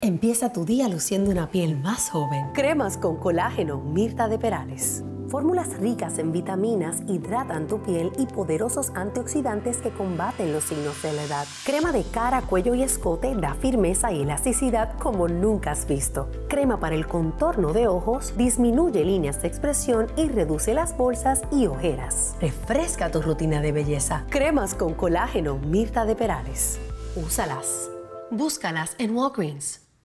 Empieza tu día luciendo una piel más joven. Cremas con colágeno Mirta de Perales. Fórmulas ricas en vitaminas hidratan tu piel y poderosos antioxidantes que combaten los signos de la edad. Crema de cara, cuello y escote da firmeza y elasticidad como nunca has visto. Crema para el contorno de ojos disminuye líneas de expresión y reduce las bolsas y ojeras. Refresca tu rutina de belleza. Cremas con colágeno Mirta de Perales. Úsalas. Búscalas en Walgreens.